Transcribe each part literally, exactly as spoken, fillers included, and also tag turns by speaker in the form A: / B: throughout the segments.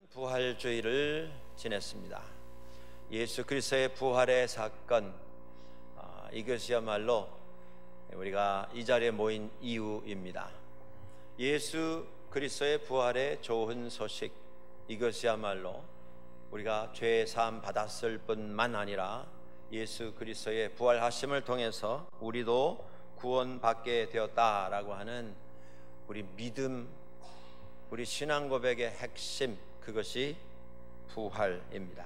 A: 부활주의를 지냈습니다. 예수 그리스도의 부활의 사건, 아, 이것이야말로 우리가 이 자리에 모인 이유입니다. 예수 그리스도의 부활의 좋은 소식, 이것이야말로 우리가 죄 사함 받았을 뿐만 아니라 예수 그리스도의 부활하심을 통해서 우리도 구원받게 되었다라고 하는 우리 믿음, 우리 신앙 고백의 핵심, 그것이 부활입니다.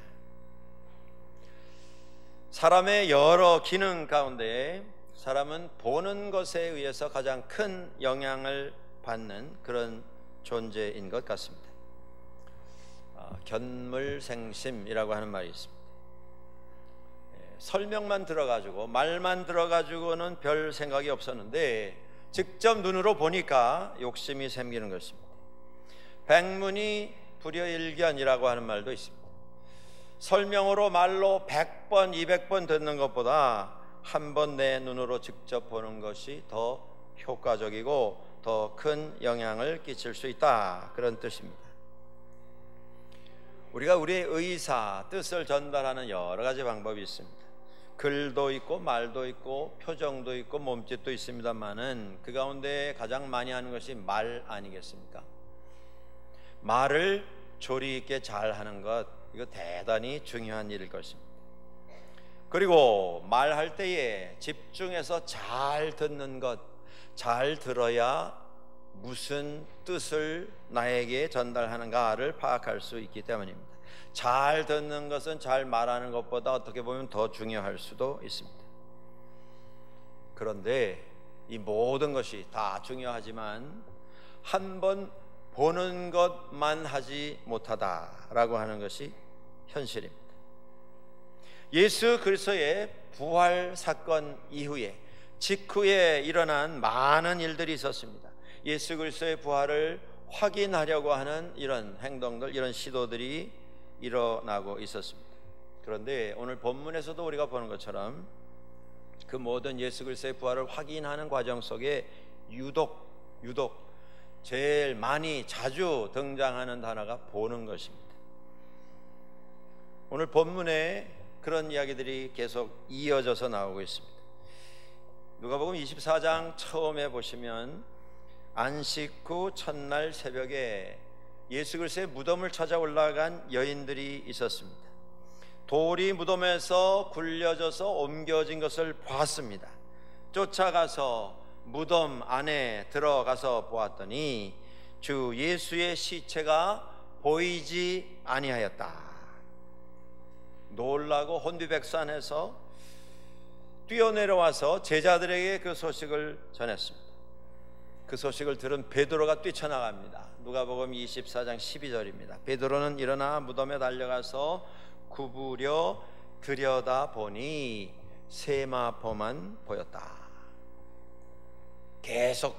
A: 사람의 여러 기능 가운데 사람은 보는 것에 의해서 가장 큰 영향을 받는 그런 존재인 것 같습니다. 어, 견물생심이라고 하는 말이 있습니다. 예, 설명만 들어가지고, 말만 들어가지고는 별 생각이 없었는데 직접 눈으로 보니까 욕심이 생기는 것입니다. 백문이 불여일견이라고 하는 말도 있습니다. 설명으로 말로 백 번, 이백 번 듣는 것보다 한 번 내 눈으로 직접 보는 것이 더 효과적이고 더 큰 영향을 끼칠 수 있다, 그런 뜻입니다. 우리가 우리의 의사, 뜻을 전달하는 여러 가지 방법이 있습니다. 글도 있고 말도 있고 표정도 있고 몸짓도 있습니다만은 그 가운데 가장 많이 하는 것이 말 아니겠습니까? 말을 조리 있게 잘 하는 것, 이거 대단히 중요한 일일 것입니다. 그리고 말할 때에 집중해서 잘 듣는 것, 잘 들어야 무슨 뜻을 나에게 전달하는가를 파악할 수 있기 때문입니다. 잘 듣는 것은 잘 말하는 것보다 어떻게 보면 더 중요할 수도 있습니다. 그런데 이 모든 것이 다 중요하지만 한번 보는 것만 하지 못하다라고 하는 것이 현실입니다. 예수 그리스도의 부활 사건 이후에, 직후에 일어난 많은 일들이 있었습니다. 예수 그리스도의 부활을 확인하려고 하는 이런 행동들, 이런 시도들이 일어나고 있었습니다. 그런데 오늘 본문에서도 우리가 보는 것처럼 그 모든 예수 그리스도의 부활을 확인하는 과정 속에 유독 유독 제일 많이 자주 등장하는 단어가 보는 것입니다. 오늘 본문에 그런 이야기들이 계속 이어져서 나오고 있습니다. 누가복음 이십사 장 처음에 보시면 안식 후 첫날 새벽에 예수 그리스도의 무덤을 찾아 올라간 여인들이 있었습니다. 돌이 무덤에서 굴려져서 옮겨진 것을 보았습니다. 쫓아가서 무덤 안에 들어가서 보았더니 주 예수의 시체가 보이지 아니하였다. 놀라고 혼비백산해서 뛰어내려와서 제자들에게 그 소식을 전했습니다. 그 소식을 들은 베드로가 뛰쳐나갑니다. 누가복음 이십사 장 십이 절입니다. 베드로는 일어나 무덤에 달려가서 구부려 들여다보니 세마포만 보였다. 계속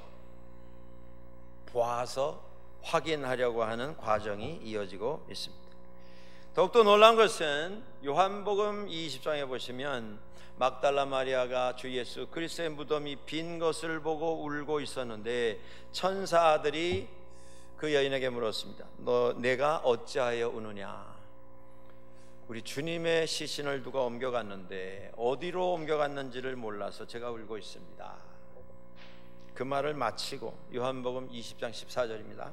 A: 보아서 확인하려고 하는 과정이 이어지고 있습니다. 더욱더 놀라운 것은 요한복음 이십 장에 보시면 막달라 마리아가 주 예수 그리스도의 무덤이 빈 것을 보고 울고 있었는데 천사 아들이 그 여인에게 물었습니다. 너 내가 어찌하여 우느냐? 우리 주님의 시신을 누가 옮겨갔는데 어디로 옮겨갔는지를 몰라서 제가 울고 있습니다. 그 말을 마치고 요한복음 이십 장 십사 절입니다.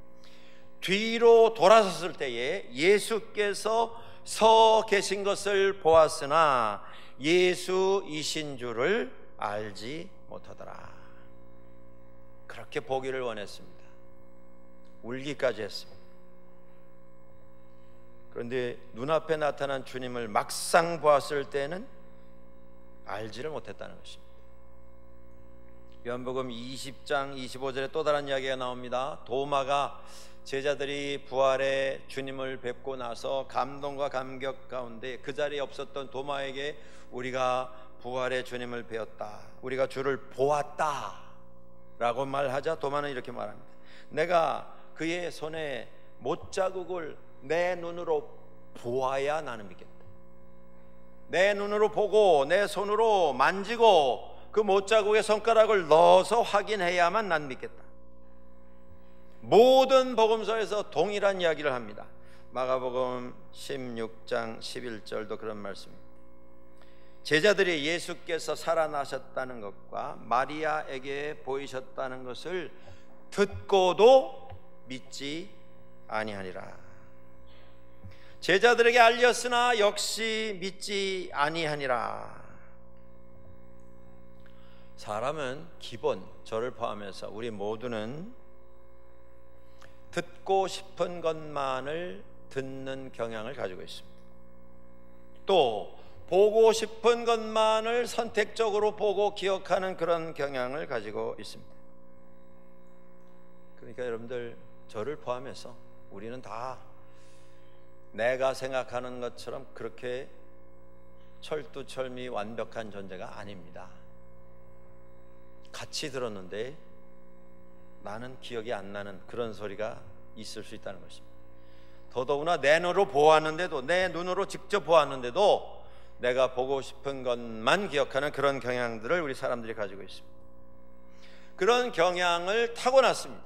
A: 뒤로 돌아섰을 때에 예수께서 서 계신 것을 보았으나 예수이신 줄을 알지 못하더라. 그렇게 보기를 원했습니다. 울기까지 했습니다. 그런데 눈앞에 나타난 주님을 막상 보았을 때는 알지를 못했다는 것입니다. 요한복음 이십 장 이십오 절에 또 다른 이야기가 나옵니다. 도마가 제자들이 부활의 주님을 뵙고 나서 감동과 감격 가운데 그 자리에 없었던 도마에게 우리가 부활의 주님을 배웠다, 우리가 주를 보았다 라고 말하자 도마는 이렇게 말합니다. 내가 그의 손에 못자국을 내 눈으로 보아야 나는 믿겠다. 내 눈으로 보고 내 손으로 만지고 그 못자국에 손가락을 넣어서 확인해야만 난 믿겠다. 모든 복음서에서 동일한 이야기를 합니다. 마가복음 십육 장 십일 절도 그런 말씀입니다. 제자들이 예수께서 살아나셨다는 것과 마리아에게 보이셨다는 것을 듣고도 믿지 아니하니라. 제자들에게 알렸으나 역시 믿지 아니하니라. 사람은 기본, 저를 포함해서 우리 모두는 듣고 싶은 것만을 듣는 경향을 가지고 있습니다. 또 보고 싶은 것만을 선택적으로 보고 기억하는 그런 경향을 가지고 있습니다. 그러니까 여러분들, 저를 포함해서 우리는 다 내가 생각하는 것처럼 그렇게 철두철미 완벽한 존재가 아닙니다. 같이 들었는데 나는 기억이 안 나는 그런 소리가 있을 수 있다는 것입니다. 더더구나 내 눈으로 보았는데도, 내 눈으로 직접 보았는데도 내가 보고 싶은 것만 기억하는 그런 경향들을 우리 사람들이 가지고 있습니다. 그런 경향을 타고났습니다.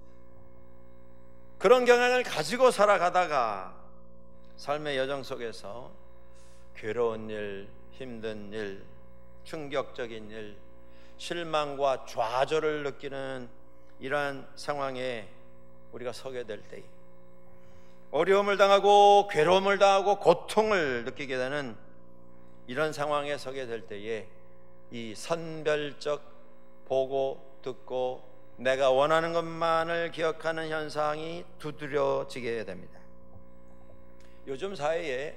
A: 그런 경향을 가지고 살아가다가 삶의 여정 속에서 괴로운 일, 힘든 일, 충격적인 일, 실망과 좌절을 느끼는 이러한 상황에 우리가 서게 될 때, 어려움을 당하고 괴로움을 당하고 고통을 느끼게 되는 이런 상황에 서게 될 때에 이 선별적 보고 듣고 내가 원하는 것만을 기억하는 현상이 두드려지게 됩니다. 요즘 사회에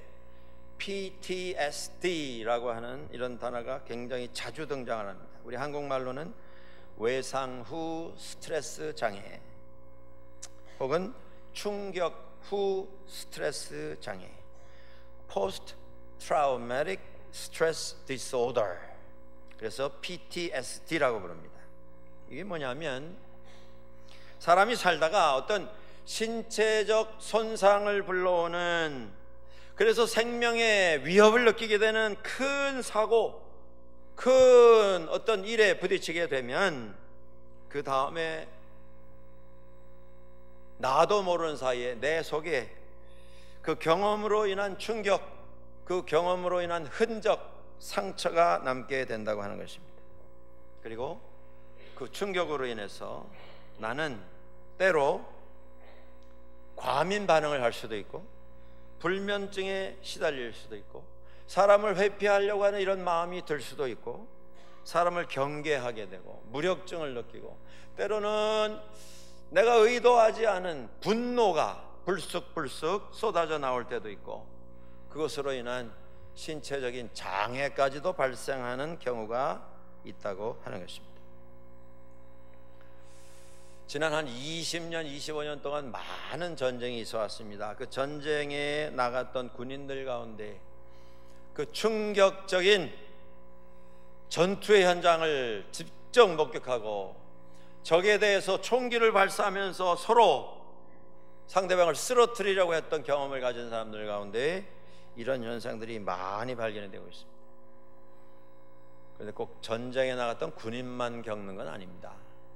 A: 피티에스디라고 하는 이런 단어가 굉장히 자주 등장을 합니다. 우리 한국말로는 외상 후 스트레스 장애 혹은 충격 후 스트레스 장애, Post Traumatic Stress Disorder, 그래서 피티에스디라고 부릅니다. 이게 뭐냐면 사람이 살다가 어떤 신체적 손상을 불러오는, 그래서 생명의 위협을 느끼게 되는 큰 사고, 큰 어떤 일에 부딪히게 되면 그 다음에 나도 모르는 사이에 내 속에 그 경험으로 인한 충격, 그 경험으로 인한 흔적, 상처가 남게 된다고 하는 것입니다. 그리고 그 충격으로 인해서 나는 때로 과민 반응을 할 수도 있고 불면증에 시달릴 수도 있고 사람을 회피하려고 하는 이런 마음이 들 수도 있고 사람을 경계하게 되고 무력증을 느끼고 때로는 내가 의도하지 않은 분노가 불쑥불쑥 쏟아져 나올 때도 있고 그것으로 인한 신체적인 장애까지도 발생하는 경우가 있다고 하는 것입니다. 지난 한 이십 년, 이십오 년 동안 많은 전쟁이 있어 왔습니다. 그 전쟁에 나갔던 군인들 가운데 그 충격적인 전투의 현장을 직접 목격하고 적에 대해서 총기를 발사하면서 서로 상대방을 쓰러뜨리려고 했던 경험을 가진 사람들 가운데 이런 현상들이 많이 발견이 되고 있습니다. 그런데 꼭 전쟁에 나갔던 군인만 겪는 건 아닙니다.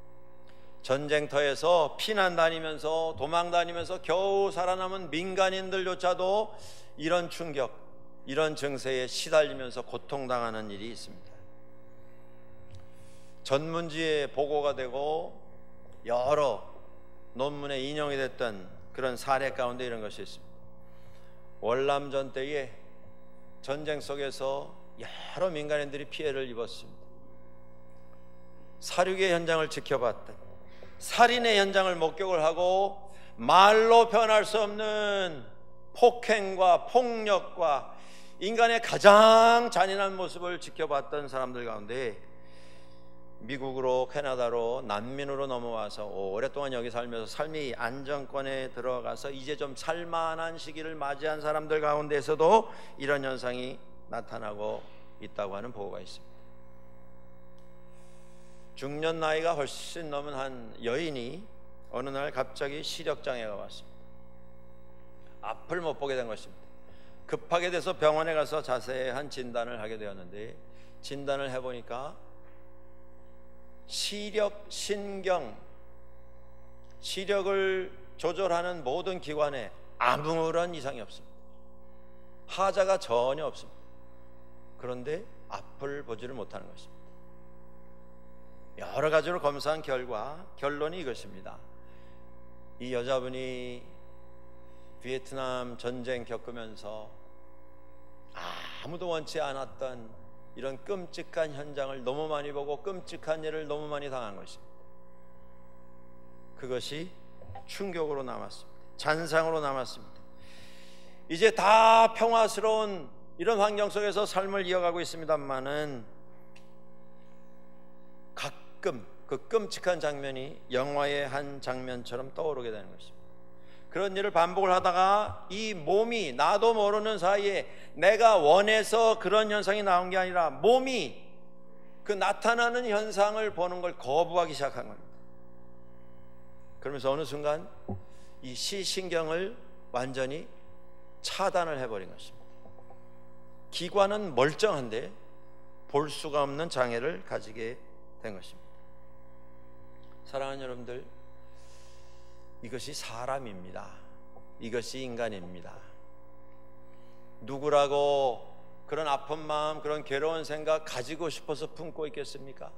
A: 전쟁터에서 피난 다니면서 도망 다니면서 겨우 살아남은 민간인들조차도 이런 충격, 이런 증세에 시달리면서 고통당하는 일이 있습니다. 전문지에 보고가 되고 여러 논문에 인용이 됐던 그런 사례 가운데 이런 것이 있습니다. 월남전 때에 전쟁 속에서 여러 민간인들이 피해를 입었습니다. 사륙의 현장을 지켜봤던, 살인의 현장을 목격을 하고 말로 표현할 수 없는 폭행과 폭력과 인간의 가장 잔인한 모습을 지켜봤던 사람들 가운데 미국으로 캐나다로 난민으로 넘어와서 오랫동안 여기 살면서 삶이 안정권에 들어가서 이제 좀 살만한 시기를 맞이한 사람들 가운데서도 이런 현상이 나타나고 있다고 하는 보고가 있습니다. 중년 나이가 훨씬 넘은 한 여인이 어느 날 갑자기 시력장애가 왔습니다. 앞을 못 보게 된 것입니다. 급하게 돼서 병원에 가서 자세한 진단을 하게 되었는데 진단을 해보니까 시력, 신경, 시력을 조절하는 모든 기관에 아무런 이상이 없습니다. 하자가 전혀 없습니다. 그런데 앞을 보지를 못하는 것입니다. 여러 가지로 검사한 결과 결론이 이것입니다. 이 여자분이 베트남 전쟁 겪으면서 아무도 원치 않았던 이런 끔찍한 현장을 너무 많이 보고 끔찍한 일을 너무 많이 당한 것입니다. 그것이 충격으로 남았습니다. 잔상으로 남았습니다. 이제 다 평화스러운 이런 환경 속에서 삶을 이어가고 있습니다만은 가끔 그 끔찍한 장면이 영화의 한 장면처럼 떠오르게 되는 것입니다. 그런 일을 반복을 하다가 이 몸이 나도 모르는 사이에 내가 원해서 그런 현상이 나온 게 아니라 몸이 그 나타나는 현상을 보는 걸 거부하기 시작한 겁니다. 그러면서 어느 순간 이 시신경을 완전히 차단을 해버린 것입니다. 기관은 멀쩡한데 볼 수가 없는 장애를 가지게 된 것입니다. 사랑하는 여러분들, 이것이 사람입니다. 이것이 인간입니다. 누구라고 그런 아픈 마음, 그런 괴로운 생각 가지고 싶어서 품고 있겠습니까?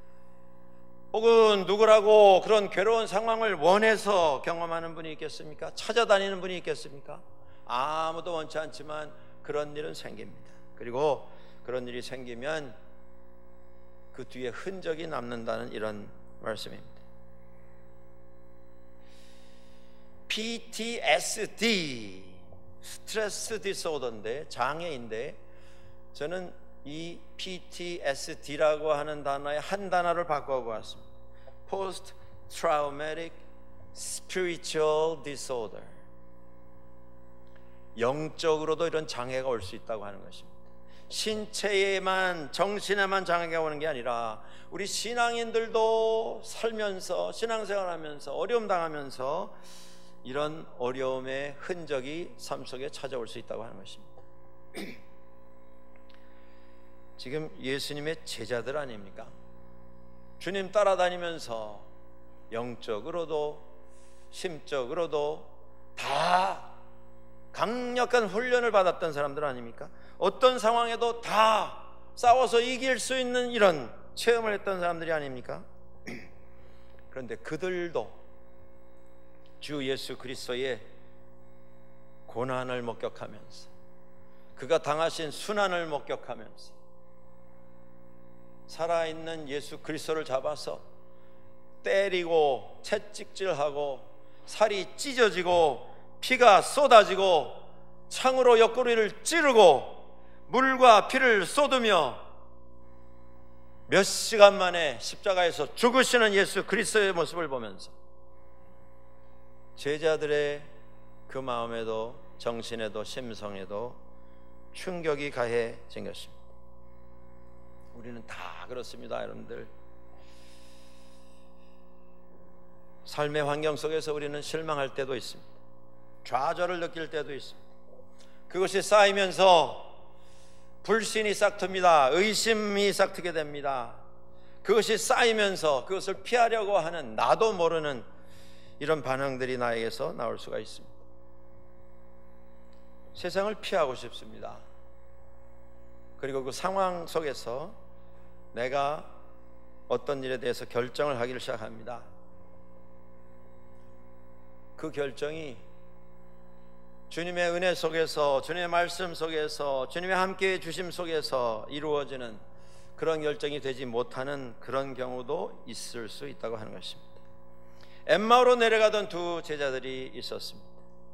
A: 혹은 누구라고 그런 괴로운 상황을 원해서 경험하는 분이 있겠습니까? 찾아다니는 분이 있겠습니까? 아무도 원치 않지만 그런 일은 생깁니다. 그리고 그런 일이 생기면 그 뒤에 흔적이 남는다는 이런 말씀입니다. 피티에스디, 스트레스 디소더인데, 장애인데, 저는 이 피티에스디라고 하는 단어의 한 단어를 바꿔보았습니다. Post Traumatic Spiritual Disorder. 영적으로도 이런 장애가 올 수 있다고 하는 것입니다. 신체에만, 정신에만 장애가 오는 게 아니라 우리 신앙인들도 살면서, 신앙생활하면서, 어려움 당하면서 이런 어려움의 흔적이 삶 속에 찾아올 수 있다고 하는 것입니다. 지금 예수님의 제자들 아닙니까? 주님 따라다니면서 영적으로도 심적으로도 다 강력한 훈련을 받았던 사람들 아닙니까? 어떤 상황에도 다 싸워서 이길 수 있는 이런 체험을 했던 사람들이 아닙니까? 그런데 그들도 주 예수 그리스도의 고난을 목격하면서, 그가 당하신 순환을 목격하면서 살아있는 예수 그리스도를 잡아서 때리고 채찍질하고 살이 찢어지고 피가 쏟아지고 창으로 옆구리를 찌르고 물과 피를 쏟으며 몇 시간 만에 십자가에서 죽으시는 예수 그리스도의 모습을 보면서 제자들의 그 마음에도 정신에도 심성에도 충격이 가해진 것입니다. 우리는 다 그렇습니다, 여러분들. 삶의 환경 속에서 우리는 실망할 때도 있습니다. 좌절을 느낄 때도 있습니다. 그것이 쌓이면서 불신이 싹틉니다. 의심이 싹트게 됩니다. 그것이 쌓이면서 그것을 피하려고 하는 나도 모르는 이런 반응들이 나에게서 나올 수가 있습니다. 세상을 피하고 싶습니다. 그리고 그 상황 속에서 내가 어떤 일에 대해서 결정을 하기를 시작합니다. 그 결정이 주님의 은혜 속에서, 주님의 말씀 속에서, 주님의 함께해 주심 속에서 이루어지는 그런 결정이 되지 못하는 그런 경우도 있을 수 있다고 하는 것입니다. 엠마오로 내려가던 두 제자들이 있었습니다.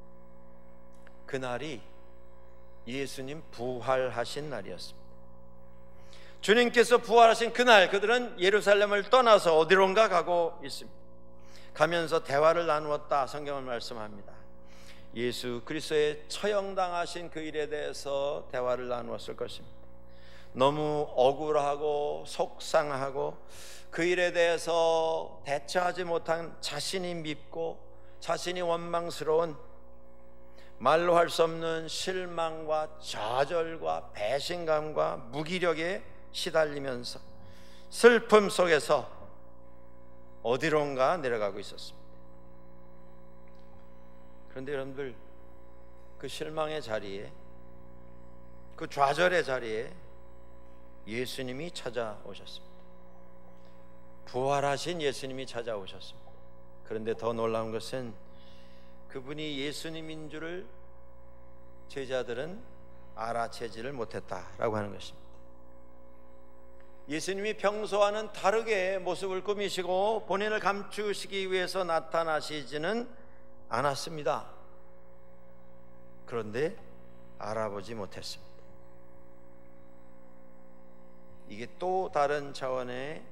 A: 그날이 예수님 부활하신 날이었습니다. 주님께서 부활하신 그날 그들은 예루살렘을 떠나서 어디론가 가고 있습니다. 가면서 대화를 나누었다, 성경은 말씀합니다. 예수 그리스도의 처형당하신 그 일에 대해서 대화를 나누었을 것입니다. 너무 억울하고 속상하고 그 일에 대해서 대처하지 못한 자신이 밉고 자신이 원망스러운, 말로 할 수 없는 실망과 좌절과 배신감과 무기력에 시달리면서 슬픔 속에서 어디론가 내려가고 있었습니다. 그런데 여러분들, 그 실망의 자리에, 그 좌절의 자리에 예수님이 찾아오셨습니다. 부활하신 예수님이 찾아오셨습니다. 그런데 더 놀라운 것은 그분이 예수님인 줄을 제자들은 알아채지를 못했다라고 하는 것입니다. 예수님이 평소와는 다르게 모습을 꾸미시고 본인을 감추시기 위해서 나타나시지는 않았습니다. 그런데 알아보지 못했습니다. 이게 또 다른 차원의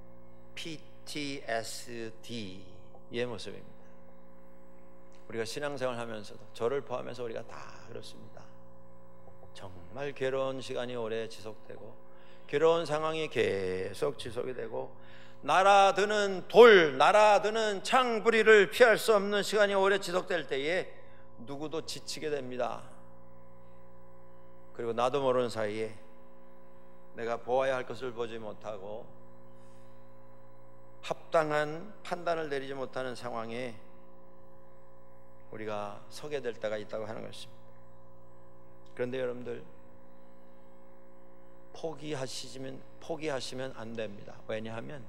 A: 피티에스디의 모습입니다. 우리가 신앙생활 하면서도 저를 포함해서 우리가 다 그렇습니다. 정말 괴로운 시간이 오래 지속되고 괴로운 상황이 계속 지속이 되고 날아드는 돌, 날아드는 창부리를 피할 수 없는 시간이 오래 지속될 때에 누구도 지치게 됩니다. 그리고 나도 모르는 사이에 내가 보아야 할 것을 보지 못하고 합당한 판단을 내리지 못하는 상황에 우리가 서게 될 때가 있다고 하는 것입니다. 그런데 여러분들, 포기하시면 포기하시면 안 됩니다. 왜냐하면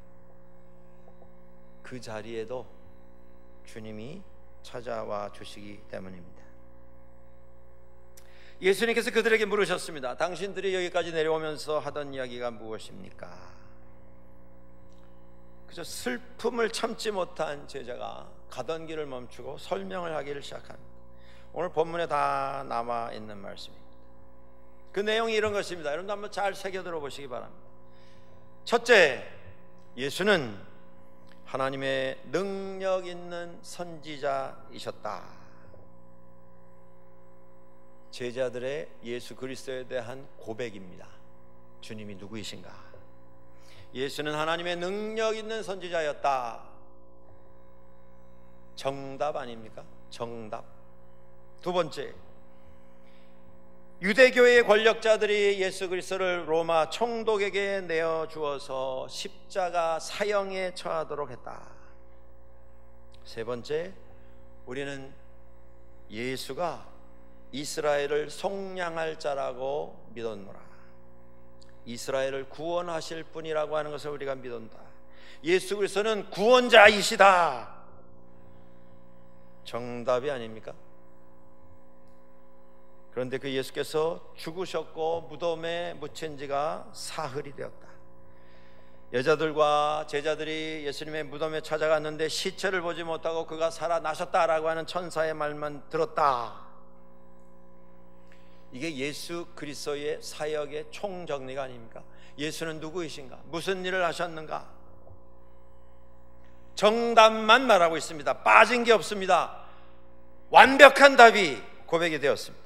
A: 그 자리에도 주님이 찾아와 주시기 때문입니다. 예수님께서 그들에게 물으셨습니다. 당신들이 여기까지 내려오면서 하던 이야기가 무엇입니까? 그저 슬픔을 참지 못한 제자가 가던 길을 멈추고 설명을 하기를 시작합니다. 오늘 본문에 다 남아있는 말씀입니다. 그 내용이 이런 것입니다. 여러분 한번 잘 새겨 들어보시기 바랍니다. 첫째, 예수는 하나님의 능력 있는 선지자이셨다. 제자들의 예수 그리스도에 대한 고백입니다. 주님이 누구이신가? 예수는 하나님의 능력 있는 선지자였다. 정답 아닙니까? 정답. 두 번째, 유대교의 권력자들이 예수 그리스도를 로마 총독에게 내어주어서 십자가 사형에 처하도록 했다. 세 번째, 우리는 예수가 이스라엘을 속량할 자라고 믿었노라. 이스라엘을 구원하실 분이라고 하는 것을 우리가 믿었다. 예수 그리스도는 구원자이시다. 정답이 아닙니까? 그런데 그 예수께서 죽으셨고 무덤에 묻힌 지가 사흘이 되었다. 여자들과 제자들이 예수님의 무덤에 찾아갔는데 시체를 보지 못하고 그가 살아나셨다라고 하는 천사의 말만 들었다. 이게 예수 그리스도의 사역의 총정리가 아닙니까? 예수는 누구이신가? 무슨 일을 하셨는가? 정답만 말하고 있습니다. 빠진 게 없습니다. 완벽한 답이 고백이 되었습니다.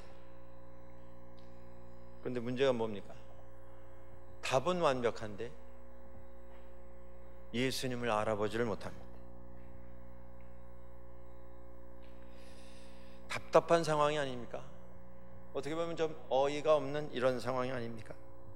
A: 그런데 문제가 뭡니까? 답은 완벽한데 예수님을 알아보지를 못합니다. 답답한 상황이 아닙니까? 어떻게 보면 좀 어이가 없는 이런 상황이 아닙니까?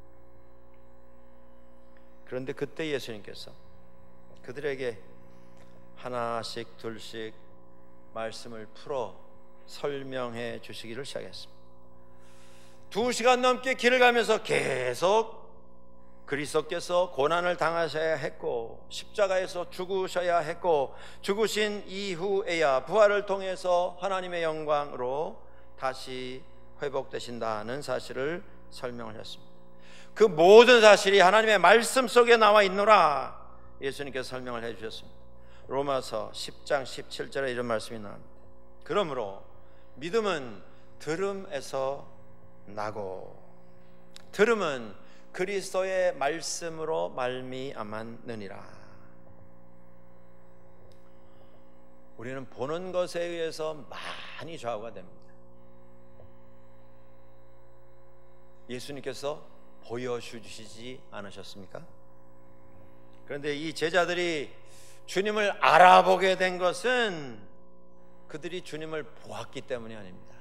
A: 그런데 그때 예수님께서 그들에게 하나씩 둘씩 말씀을 풀어 설명해 주시기를 시작했습니다. 두 시간 넘게 길을 가면서 계속 그리스도께서 고난을 당하셔야 했고 십자가에서 죽으셔야 했고 죽으신 이후에야 부활을 통해서 하나님의 영광으로 다시 회복되신다는 사실을 설명을 했습니다. 그 모든 사실이 하나님의 말씀 속에 나와 있노라 예수님께서 설명을 해주셨습니다. 로마서 십 장 십칠 절에 이런 말씀이 나옵니다. 그러므로 믿음은 들음에서 나고 들음은 그리스도의 말씀으로 말미암았느니라. 우리는 보는 것에 의해서 많이 좌우가 됩니다. 예수님께서 보여주시지 않으셨습니까? 그런데 이 제자들이 주님을 알아보게 된 것은 그들이 주님을 보았기 때문이 아닙니다.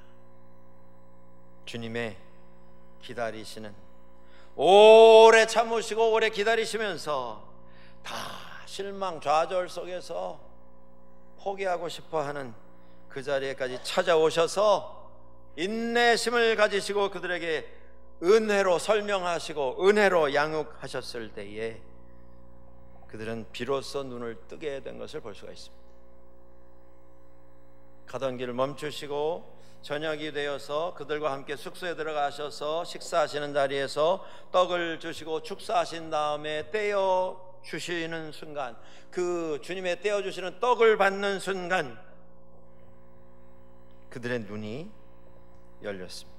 A: 주님의 기다리시는, 오래 참으시고 오래 기다리시면서 다 실망 좌절 속에서 포기하고 싶어하는 그 자리에까지 찾아오셔서 인내심을 가지시고 그들에게 은혜로 설명하시고 은혜로 양육하셨을 때에 그들은 비로소 눈을 뜨게 된 것을 볼 수가 있습니다. 가던 길을 멈추시고 저녁이 되어서 그들과 함께 숙소에 들어가셔서 식사하시는 자리에서 떡을 주시고 축사하신 다음에 떼어 주시는 순간, 그 주님의 떼어 주시는 떡을 받는 순간 그들의 눈이 열렸습니다.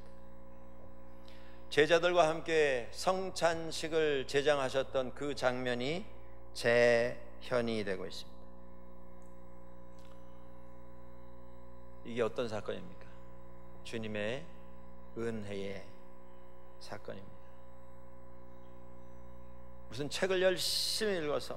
A: 제자들과 함께 성찬식을 제장하셨던 그 장면이 재현이 되고 있습니다. 이게 어떤 사건입니까? 주님의 은혜의 사건입니다. 무슨 책을 열심히 읽어서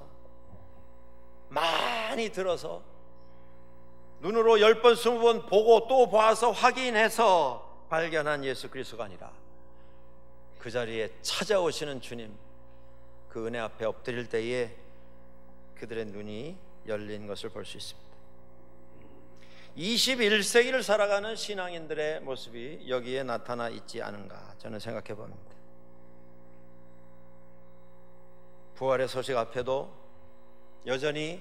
A: 많이 들어서 눈으로 열 번, 스무 번 보고 또 봐서 확인해서 발견한 예수 그리스도가 아니라 그 자리에 찾아오시는 주님, 그 은혜 앞에 엎드릴 때에 그들의 눈이 열린 것을 볼 수 있습니다. 이십일 세기를 살아가는 신앙인들의 모습이 여기에 나타나 있지 않은가 저는 생각해 봅니다. 부활의 소식 앞에도 여전히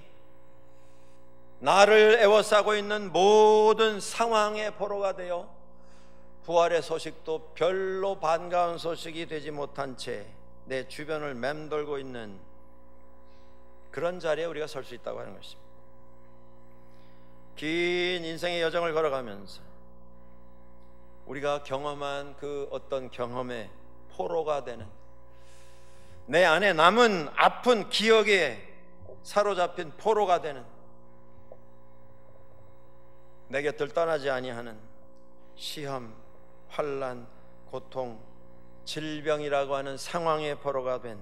A: 나를 애워싸고 있는 모든 상황의 포로가 되어 부활의 소식도 별로 반가운 소식이 되지 못한 채 내 주변을 맴돌고 있는 그런 자리에 우리가 설 수 있다고 하는 것입니다. 긴 인생의 여정을 걸어가면서 우리가 경험한 그 어떤 경험의 포로가 되는, 내 안에 남은 아픈 기억에 사로잡힌 포로가 되는, 내 곁을 떠나지 아니하는 시험, 환난, 고통, 질병이라고 하는 상황의 포로가 된,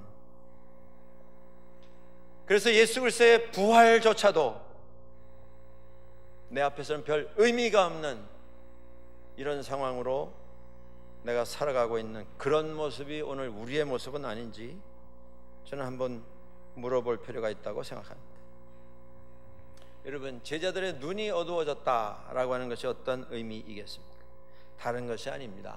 A: 그래서 예수 그리스도의 부활조차도 내 앞에서는 별 의미가 없는 이런 상황으로 내가 살아가고 있는 그런 모습이 오늘 우리의 모습은 아닌지 저는 한번 물어볼 필요가 있다고 생각합니다. 여러분, 제자들의 눈이 어두워졌다라고 하는 것이 어떤 의미이겠습니까? 다른 것이 아닙니다.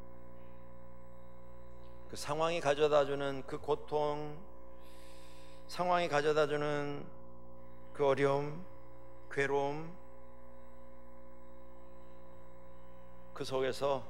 A: 그 상황이 가져다주는 그 고통, 상황이 가져다주는 그 어려움, 괴로움, 그 속에서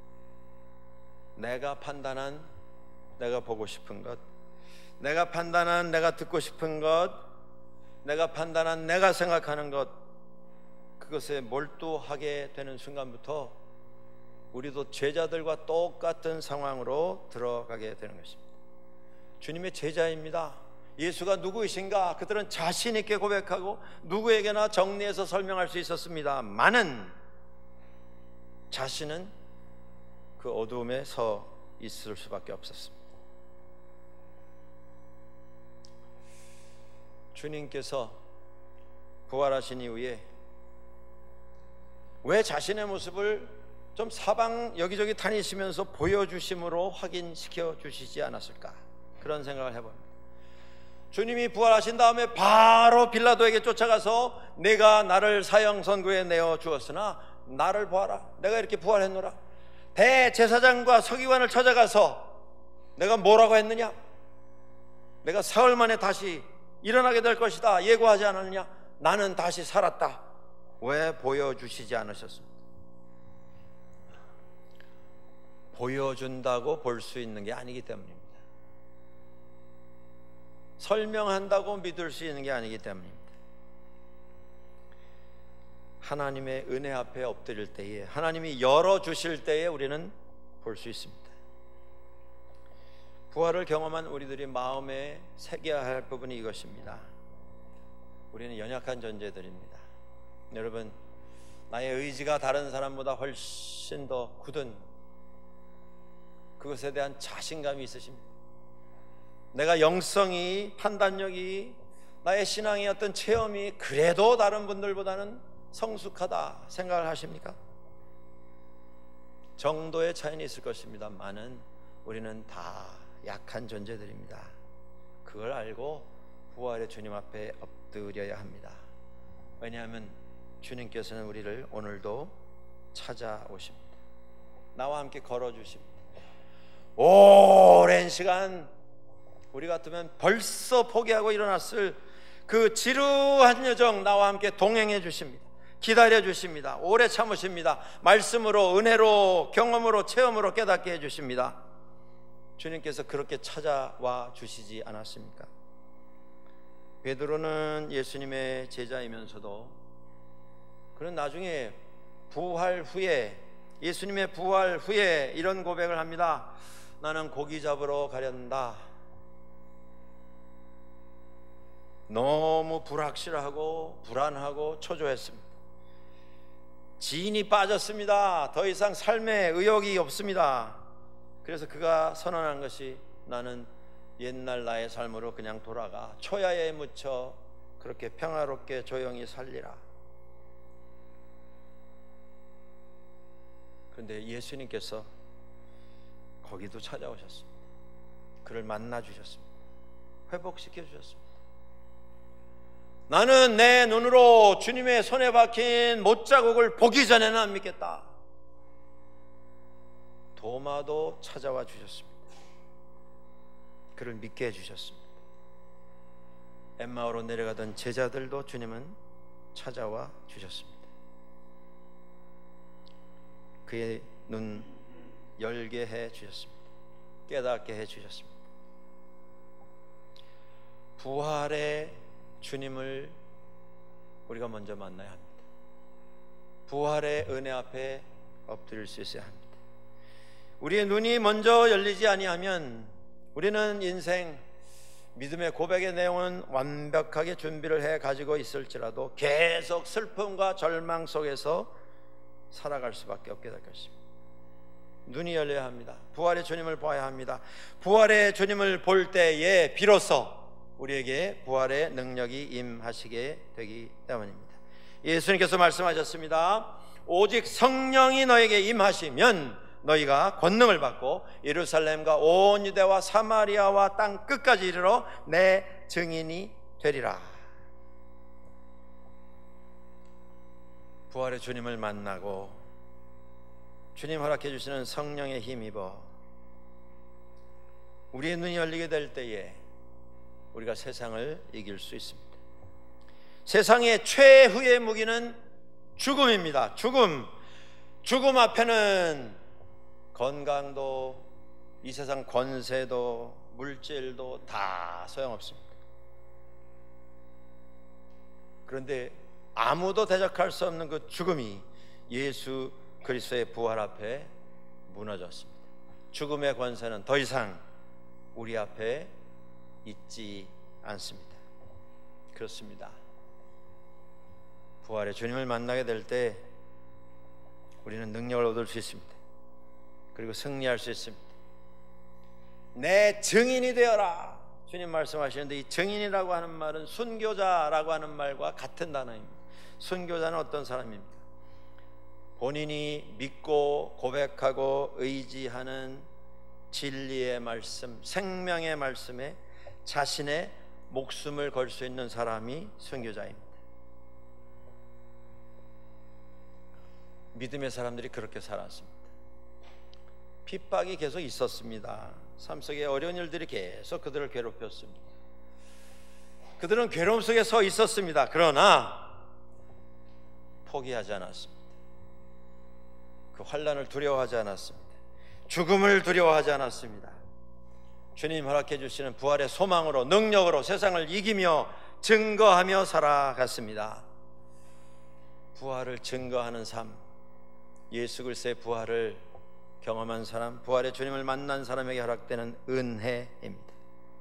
A: 내가 판단한, 내가 보고 싶은 것, 내가 판단한, 내가 듣고 싶은 것, 내가 판단한, 내가 생각하는 것, 그것에 몰두하게 되는 순간부터 우리도 제자들과 똑같은 상황으로 들어가게 되는 것입니다. 주님의 제자입니다. 예수가 누구이신가 그들은 자신 있게 고백하고 누구에게나 정리해서 설명할 수 있었습니다. 많은 자신은 그 어두움에 서 있을 수밖에 없었습니다. 주님께서 부활하신 이후에 왜 자신의 모습을 좀 사방 여기저기 다니시면서 보여주심으로 확인시켜 주시지 않았을까, 그런 생각을 해봅니다. 주님이 부활하신 다음에 바로 빌라도에게 쫓아가서 내가 나를 사형 선고에 내어 주었으나 나를 보아라, 내가 이렇게 부활했노라. 대제사장과 서기관을 찾아가서 내가 뭐라고 했느냐, 내가 사흘 만에 다시 일어나게 될 것이다 예고하지 않았느냐, 나는 다시 살았다, 왜 보여주시지 않으셨습니까? 보여준다고 볼 수 있는 게 아니기 때문입니다. 설명한다고 믿을 수 있는 게 아니기 때문입니다. 하나님의 은혜 앞에 엎드릴 때에, 하나님이 열어주실 때에 우리는 볼 수 있습니다. 부활을 경험한 우리들이 마음에 새겨야 할 부분이 이것입니다. 우리는 연약한 존재들입니다. 여러분, 나의 의지가 다른 사람보다 훨씬 더 굳은 그것에 대한 자신감이 있으십니까? 내가 영성이, 판단력이, 나의 신앙의 어떤 체험이 그래도 다른 분들보다는 성숙하다 생각을 하십니까? 정도의 차이는 있을 것입니다만은 우리는 다 약한 존재들입니다. 그걸 알고 부활의 주님 앞에 엎드려야 합니다. 왜냐하면 주님께서는 우리를 오늘도 찾아오십니다. 나와 함께 걸어주십니다. 오랜 시간 우리 같으면 벌써 포기하고 일어났을 그 지루한 여정 나와 함께 동행해 주십니다. 기다려 주십니다. 오래 참으십니다. 말씀으로, 은혜로, 경험으로, 체험으로 깨닫게 해 주십니다. 주님께서 그렇게 찾아와 주시지 않았습니까? 베드로는 예수님의 제자이면서도 그는 나중에 부활 후에, 예수님의 부활 후에 이런 고백을 합니다. 나는 고기 잡으러 가련다. 너무 불확실하고 불안하고 초조했습니다. 지인이 빠졌습니다. 더 이상 삶에 의욕이 없습니다. 그래서 그가 선언한 것이 나는 옛날 나의 삶으로 그냥 돌아가 초야에 묻혀 그렇게 평화롭게 조용히 살리라. 그런데 예수님께서 거기도 찾아오셨습니다. 그를 만나 주셨습니다. 회복시켜 주셨습니다. 나는 내 눈으로 주님의 손에 박힌 못자국을 보기 전에는 안 믿겠다. 도마도 찾아와 주셨습니다. 그를 믿게 해주셨습니다. 엠마오로 내려가던 제자들도 주님은 찾아와 주셨습니다. 그의 눈 열게 해 주셨습니다. 깨닫게 해 주셨습니다. 부활의 주님을 우리가 먼저 만나야 합니다. 부활의 은혜 앞에 엎드릴 수 있어야 합니다. 우리의 눈이 먼저 열리지 아니하면 우리는 인생 믿음의 고백의 내용은 완벽하게 준비를 해 가지고 있을지라도 계속 슬픔과 절망 속에서 살아갈 수밖에 없게 될 것입니다. 눈이 열려야 합니다. 부활의 주님을 봐야 합니다. 부활의 주님을 볼 때에 비로소 우리에게 부활의 능력이 임하시게 되기 때문입니다. 예수님께서 말씀하셨습니다. 오직 성령이 너에게 임하시면 너희가 권능을 받고 예루살렘과 온 유대와 사마리아와 땅 끝까지 이르러 내 증인이 되리라. 부활의 주님을 만나고 주님 허락해 주시는 성령에 힘입어 우리의 눈이 열리게 될 때에 우리가 세상을 이길 수 있습니다. 세상의 최후의 무기는 죽음입니다. 죽음. 죽음 앞에는 건강도, 이 세상 권세도, 물질도 다 소용없습니다. 그런데 아무도 대적할 수 없는 그 죽음이 예수 그리스도의 부활 앞에 무너졌습니다. 죽음의 권세는 더 이상 우리 앞에 있지 않습니다. 그렇습니다. 부활의 주님을 만나게 될 때 우리는 능력을 얻을 수 있습니다. 그리고 승리할 수 있습니다. 내 증인이 되어라. 주님 말씀하시는데 이 증인이라고 하는 말은 순교자라고 하는 말과 같은 단어입니다. 순교자는 어떤 사람입니까? 본인이 믿고 고백하고 의지하는 진리의 말씀, 생명의 말씀에 자신의 목숨을 걸 수 있는 사람이 순교자입니다. 믿음의 사람들이 그렇게 살았습니다. 핍박이 계속 있었습니다. 삶 속에 어려운 일들이 계속 그들을 괴롭혔습니다. 그들은 괴로움 속에 서 있었습니다. 그러나 포기하지 않았습니다. 그 환난을 두려워하지 않았습니다. 죽음을 두려워하지 않았습니다. 주님 허락해 주시는 부활의 소망으로, 능력으로 세상을 이기며 증거하며 살아갔습니다. 부활을 증거하는 삶, 예수 그리스도의 부활을 경험한 사람, 부활의 주님을 만난 사람에게 허락되는 은혜입니다.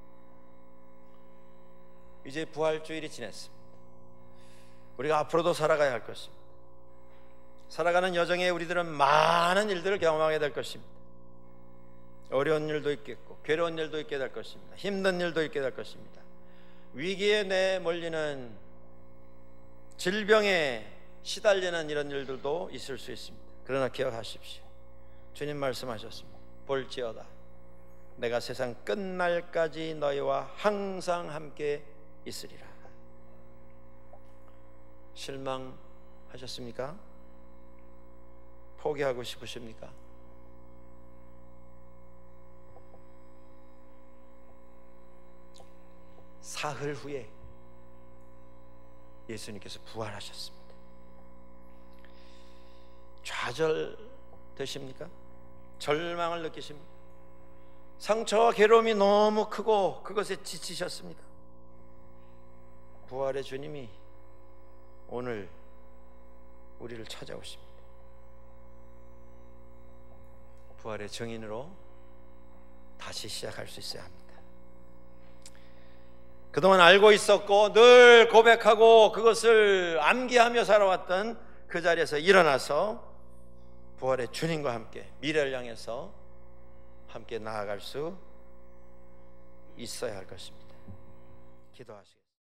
A: 이제 부활주일이 지났습니다. 우리가 앞으로도 살아가야 할 것입니다. 살아가는 여정에 우리들은 많은 일들을 경험하게 될 것입니다. 어려운 일도 있겠고 괴로운 일도 있게 될 것입니다. 힘든 일도 있게 될 것입니다. 위기에 내몰리는, 질병에 시달리는 이런 일들도 있을 수 있습니다. 그러나 기억하십시오. 주님 말씀하셨습니다. 볼지어다 내가 세상 끝날까지 너희와 항상 함께 있으리라. 실망하셨습니까? 포기하고 싶으십니까? 사흘 후에 예수님께서 부활하셨습니다. 좌절되십니까? 절망을 느끼십니까? 상처와 괴로움이 너무 크고 그것에 지치셨습니다. 부활의 주님이 오늘 우리를 찾아오십니다. 부활의 증인으로 다시 시작할 수 있어야 합니다. 그동안 알고 있었고 늘 고백하고 그것을 암기하며 살아왔던 그 자리에서 일어나서 부활의 주님과 함께 미래를 향해서 함께 나아갈 수 있어야 할 것입니다. 기도하시겠습니다.